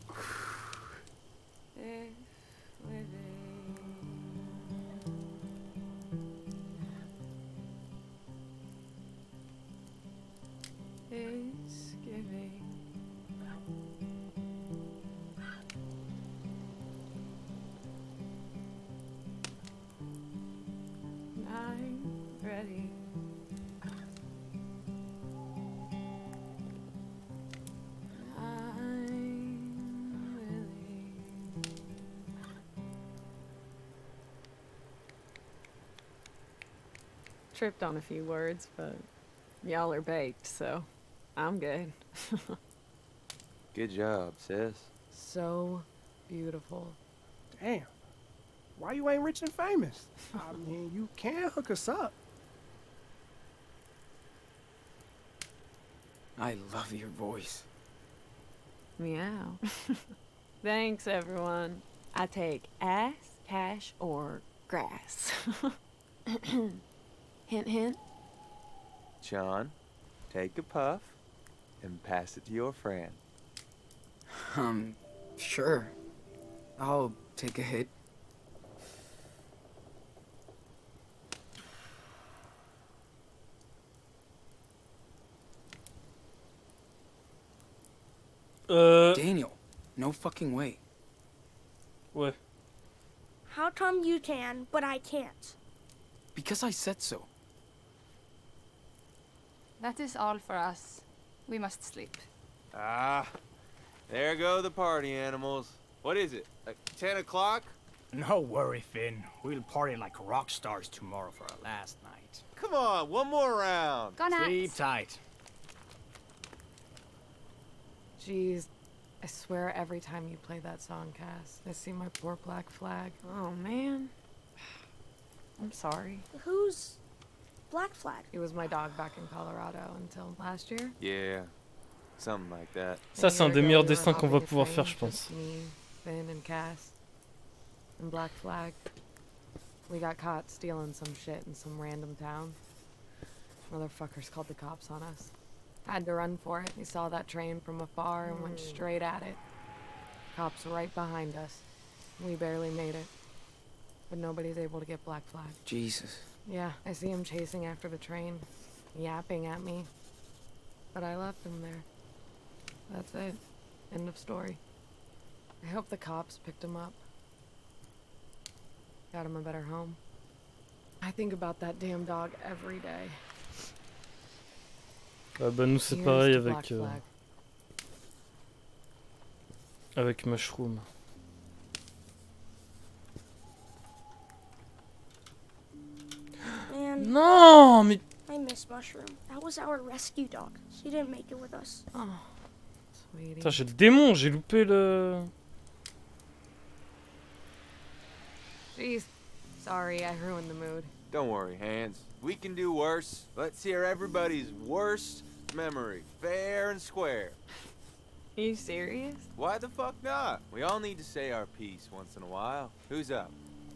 It's giving. I'm ready. I'm willing. Tripped on a few words, but y'all are baked, so I'm good. Good job, sis. So beautiful. Damn. Why you ain't rich and famous? I mean, you can hook us up. I love your voice. Meow. Thanks, everyone. I take ass, cash, or grass. Hint, hint. John, take a puff and pass it to your friend. Um, sure. I'll take a hit. Uh. Daniel, no fucking way. Ouais. How come you can, but I can't? Because I said so. That is all for us. We must sleep. Ah, there go the party animals. What is it, like ten o'clock? No worry, Finn. We'll party like rock stars tomorrow for our last night. Come on, one more round. Good night. Sleep tight. Jeez, I swear every time you play that song, Cass, I see my poor black flag. Oh, man. I'm sorry. Who's Black Flag? He was my dog back in Colorado until last year. Yeah, something like that. Ça, c'est un des meilleurs destins qu'on va pouvoir faire, je pense. Me, Finn, and Cass, and Black Flag. We got caught stealing some shit in some random town. Motherfuckers called the cops on us. Had to run for it. We saw that train from afar and went straight at it. Cops right behind us. We barely made it. But nobody's able to get Black Flag. Jesus. Yeah, I see him chasing after the train, yapping at me. But I left him there. That's it. End of story. I hope the cops picked him up. Got him a better home. I think about that damn dog every day. Ah bah nous c'est pareil avec euh, avec Mushroom. Man, Non, mais I miss Mushroom. That was our rescue dog. She didn't make it with us. Oh, sweetie. putain, j'ai le démon, j'ai loupé le. Jeez, sorry, I ruined the mood. Don't worry, Hans. We can do worse. Let's hear everybody's worst memory, fair and square. Are you serious? Why the fuck not? We all need to say our piece once in a while. Who's up?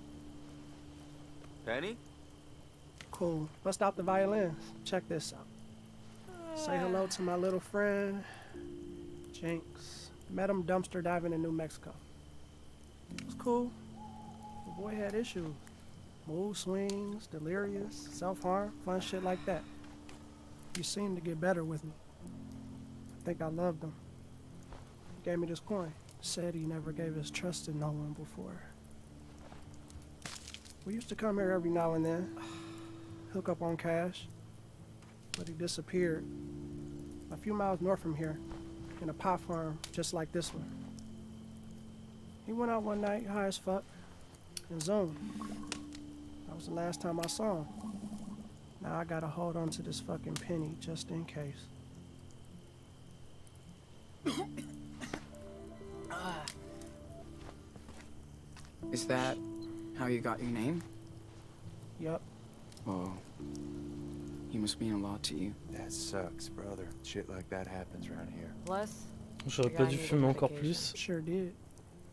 Penny? Cool. Bust out the violins. Check this out. Say hello to my little friend, Jinx. Met him dumpster diving in New Mexico. It was cool. The boy had issues. Mood swings, delirious, self-harm, fun shit like that. He seemed to get better with me. I think I loved him. He gave me this coin. Said he never gave his trust to no one before. We used to come here every now and then, hook up on cash, but he disappeared. A few miles north from here, in a pot farm just like this one. He went out one night, high as fuck, and zoned. That was the last time I saw him. Now I gotta hold on to this fucking penny just in case. Is that how you got your name? Yup. Whoa. He must mean a lot to you. That sucks, brother. Shit like that happens around here. Plus, J'aurais pas dû fumer encore plus. Sure did.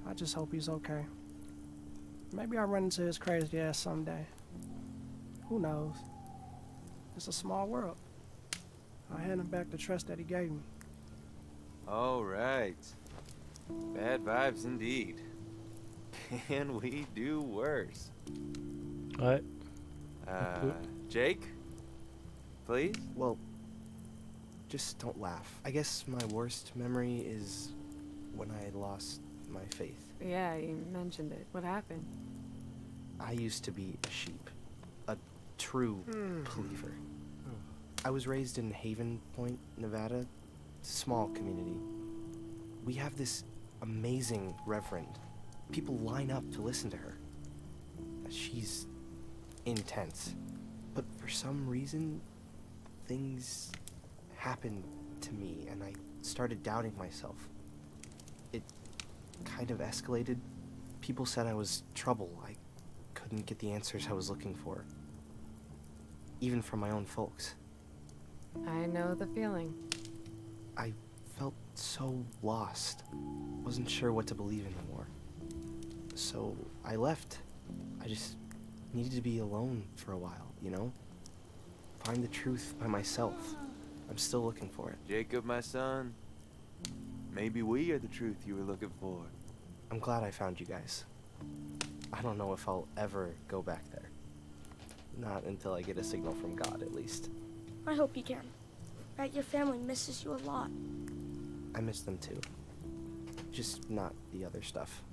I just hope he's okay. Maybe I'll run into his crazy ass someday. Who knows? It's a small world. I'll hand him back the trust that he gave me. All right. Bad vibes indeed. Can we do worse? Ouais. Uh, Jake? Please? Well, just don't laugh. I guess my worst memory is when I lost my faith. Yeah, you mentioned it. What happened? I used to be a sheep. A true Hmm. believer. I was raised in Haven Point, Nevada. Small community. We have this amazing reverend. People line up to listen to her. She's intense. But for some reason, things happened to me and I started doubting myself. It kind of escalated. People said I was trouble. I couldn't get the answers I was looking for. Even from my own folks. I know the feeling. I felt so lost. Wasn't sure what to believe anymore. So I left. I just needed to be alone for a while, you know? Find the truth by myself. I'm still looking for it. Jacob, my son, maybe we are the truth you were looking for. I'm glad I found you guys. I don't know if I'll ever go back there. Not until I get a signal from God, at least. I hope you can. Bet your family misses you a lot. I miss them too. Just not the other stuff.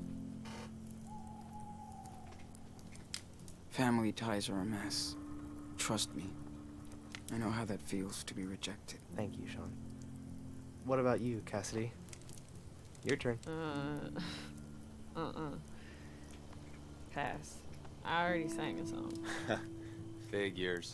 Family ties are a mess. Trust me. I know how that feels to be rejected. Thank you, Sean. What about you, Cassidy? Your turn. Uh, uh-uh. Pass. I already sang a song. Figures.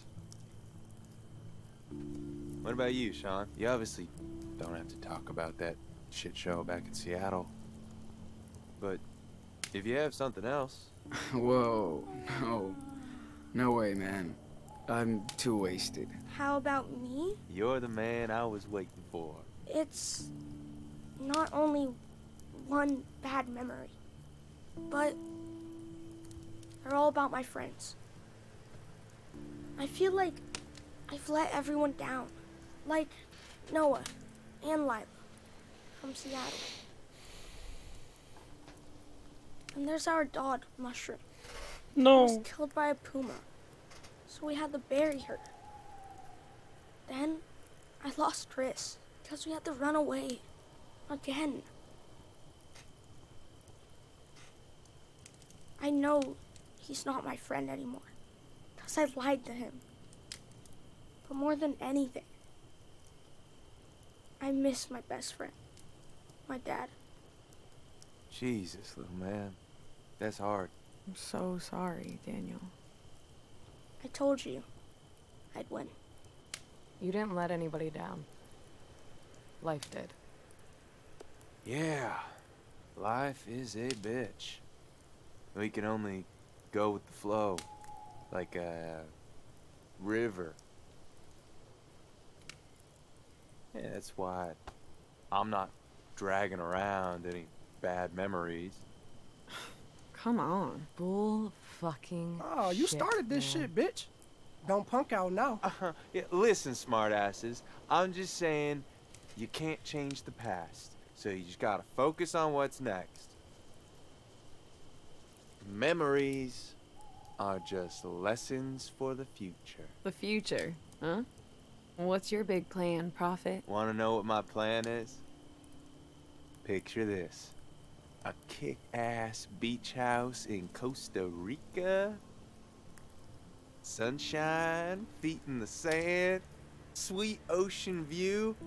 What about you, Sean? You obviously don't have to talk about that shit show back in Seattle. But if you have something else... Whoa, no. No way, man. I'm too wasted. How about me? You're the man I was waiting for. It's not only one bad memory, but they're all about my friends. I feel like I've let everyone down, like Noah and Lila from Seattle. And there's our dog, Mushroom. No. He was killed by a puma, so we had to bury her. Then I lost Chris because we had to run away again. I know he's not my friend anymore because I lied to him. But more than anything, I miss my best friend, my dad. Jesus, little man. That's hard. I'm so sorry, Daniel. I told you I'd win. You didn't let anybody down. Life did. Yeah. Life is a bitch. We can only go with the flow. Like a river. Yeah, that's why I'm not dragging around any bad memories. Come on. Bull fucking Oh, you shit, started this man. shit, bitch. Don't punk out now. Uh-huh. Yeah, listen, smartasses. I'm just saying you can't change the past. So you just gotta focus on what's next. Memories are just lessons for the future. The future, huh? What's your big plan, Prophet? Wanna know what my plan is? Picture this. A kick-ass beach house in Costa Rica. Sunshine, feet in the sand, sweet ocean view.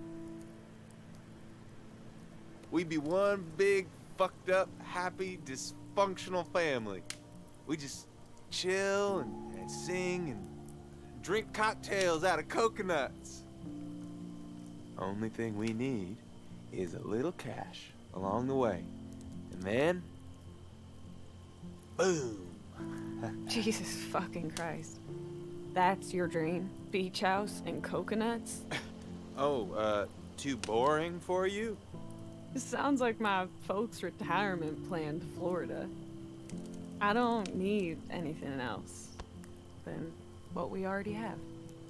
We be one big, fucked up, happy, dysfunctional family. We just chill and, and sing and drink cocktails out of coconuts. Only thing we need is a little cash along the way. And then, boom. Jesus fucking Christ. That's your dream? Beach house and coconuts? Oh, uh, too boring for you? Sounds like my folks' retirement plan to Florida. I don't need anything else than what we already have.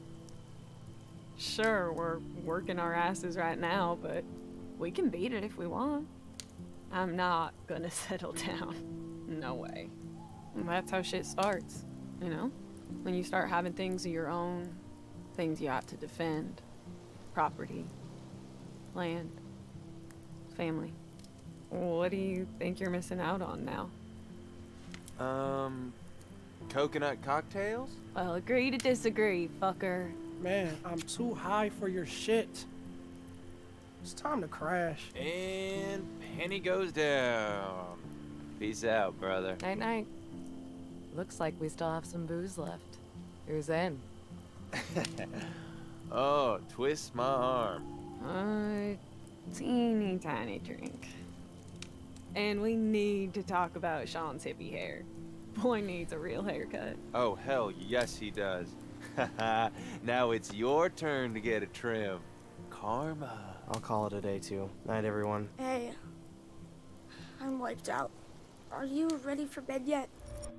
Sure, we're working our asses right now, but we can beat it if we want. I'm not gonna settle down. No way. And that's how shit starts, you know? When you start having things of your own, things you have to defend. Property, land, family. What do you think you're missing out on now? Um, coconut cocktails? Well, agree to disagree, fucker. Man, I'm too high for your shit. It's time to crash. And penny goes down. Peace out, brother. Night night. Looks like we still have some booze left. Who's in? Oh, twist my arm. A teeny tiny drink. And we need to talk about Sean's hippie hair. Boy needs a real haircut. Oh, hell yes he does. Now it's your turn to get a trim. Karma. I'll call it a day too. Night, everyone. Hey, I'm wiped out. Are you ready for bed yet?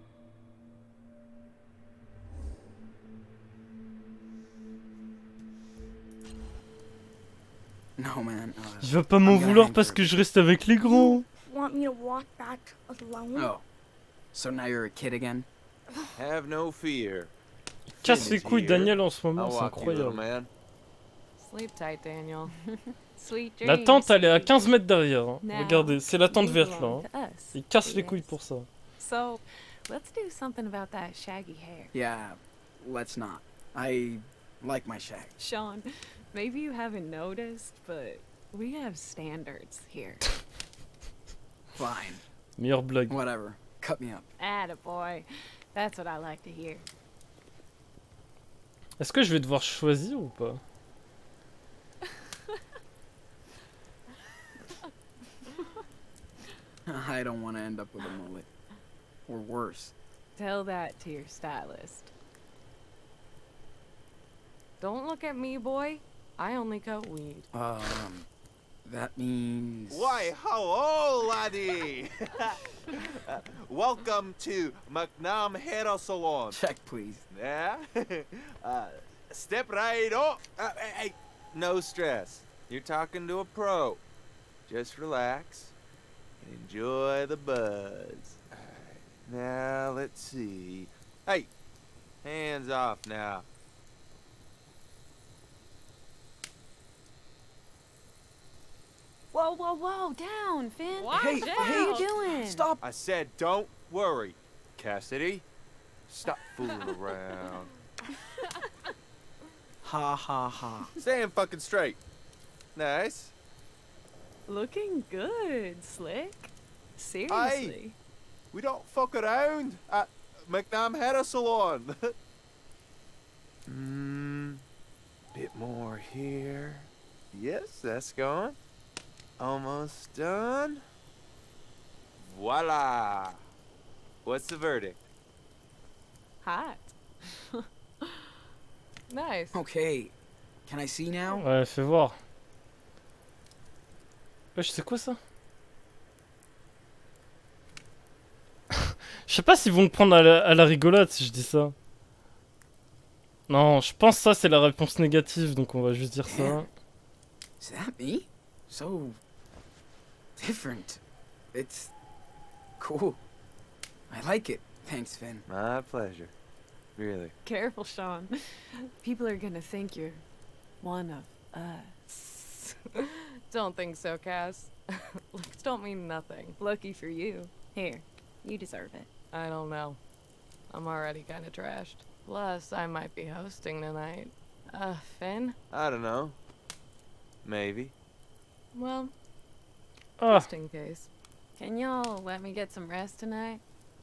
No, man. Uh, Il va pas m'en vouloir parce que je reste avec les grands. Want me to walk back alone? Oh, so now you're a kid again? Have no fear. Casse les couilles Daniel en ce moment, I'll c'est walk you, little incroyable. man. Sleep tight, Daniel. Sweet dreams. La tente, elle est à quinze mètres derrière. Hein. Now, Regardez, c'est la tente you verte là. belong Hein. to us. Il casse les Yes. couilles pour ça. So, let's do something about that shaggy hair. Yeah, let's not. I like my shag. Sean, maybe you haven't noticed, but we have standards here. Fine. Meilleure blague. Whatever. Cut me up. Attaboy. That's what I like to hear. Est-ce que je vais devoir choisir ou pas? I don't want to end up with a mullet. Or worse. Tell that to your stylist. Don't look at me, boy. I only cut weed. Um, that means... Why, hello, laddie! Uh, welcome to McNam Hair Salon. Check, please. Yeah? uh, step right up. Uh, hey, hey, no stress. You're talking to a pro. Just relax and enjoy the buzz. Alright, now let's see. Hey, hands off now. Whoa, whoa, whoa, down, Finn. Watch Hey, what out. are you hey, doing? Stop. I said don't worry, Cassidy. Stop fooling around. Ha ha ha. Staying fucking straight. Nice. Looking good, Slick. Seriously. Hey, we don't fuck around at McNam Hair Salon. Hmm. Bit more here. Yes, that's gone. Almost done. Voila. What's the verdict? Hot. Nice. Okay. Can I see now? Ouais, fais voir. Wesh, c'est quoi ça? Je sais pas s'ils vont me prendre à la, à la rigolade si je dis ça. Non, je pense que ça c'est la réponse négative, donc on va juste dire ça. Is that me? So... different. It's... cool. I like it. Thanks, Finn. My pleasure. Really. Careful, Sean. People are gonna think you're one of us. Don't think so, Cass. Looks don't mean nothing. Lucky for you. Here, you deserve it. I don't know. I'm already kind of trashed. Plus, I might be hosting tonight. Uh, Finn? I don't know. Maybe. Well, Ah. just in case. Can y'all let me get some rest tonight?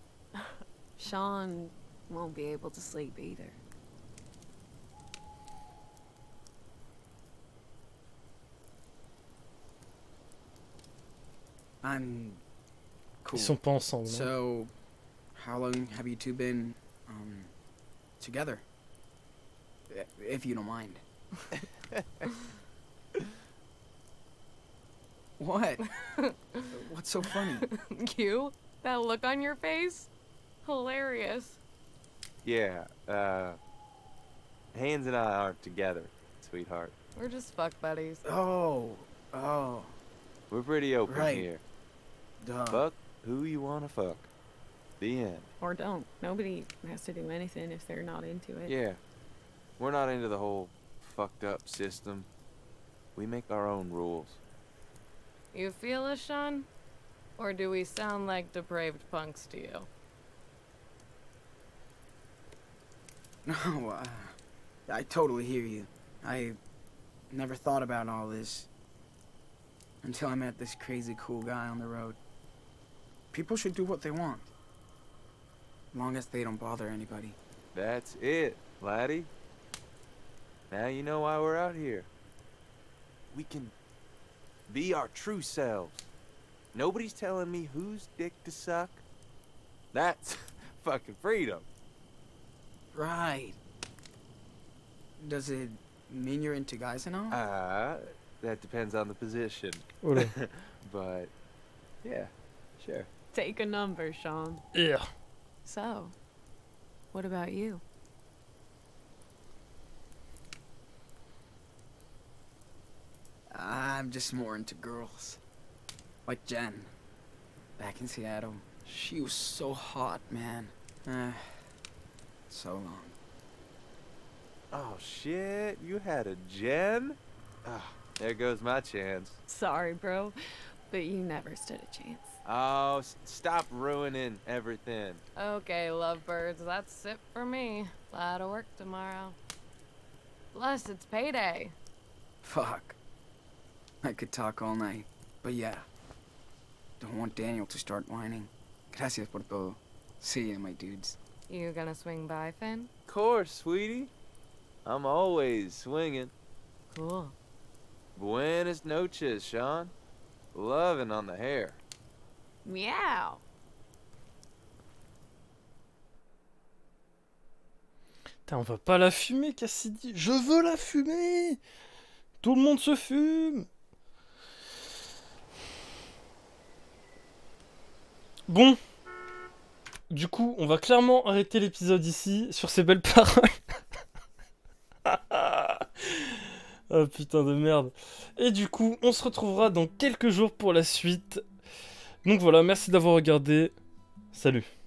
Sean won't be able to sleep either. I'm... cool. Ils sont pas ensemble. hein. So, how long have you two been, um, together? I- If you don't mind. What? What's so funny? You? That look on your face? Hilarious. Yeah, uh... Hans and I aren't together, sweetheart. We're just fuck buddies. Oh, oh. We're pretty open Right. here. Duh. Fuck who you wanna fuck. The end. Or don't. Nobody has to do anything if they're not into it. Yeah. We're not into the whole fucked up system. We make our own rules. You feel us, Sean? Or do we sound like depraved punks to you? No, uh, I totally hear you. I never thought about all this until I met this crazy cool guy on the road. People should do what they want, as long as they don't bother anybody. That's it, laddie. Now you know why we're out here. We can be our true selves. Nobody's telling me whose dick to suck. That's fucking freedom. Right. Does it mean you're into guys and all? Uh, that depends on the position. Oula. But, yeah, sure. Take a number, Sean. Yeah. So, what about you? I'm just more into girls. Like Jen. Back in Seattle. She was so hot, man. Uh, so long. Oh, shit, you had a Jen? Ah, there goes my chance. Sorry, bro, but you never stood a chance. Oh, s stop ruining everything. Okay, lovebirds, that's it for me. Fly to work tomorrow. Plus, it's payday. Fuck. I could talk all night, but yeah. Don't want Daniel to start whining. Gracias por todo. See ya, my dudes. You gonna swing by, Finn? Course, sweetie. I'm always swinging. Cool. Buenas noches, Sean. Loving on the hair. Meow. Putain, on va pas la fumer, Cassidy. Je veux la fumer. Tout le monde se fume. Bon. Du coup, on va clairement arrêter l'épisode ici, sur ces belles paroles. Oh putain de merde. Et du coup, on se retrouvera dans quelques jours pour la suite. Donc voilà, merci d'avoir regardé. Salut.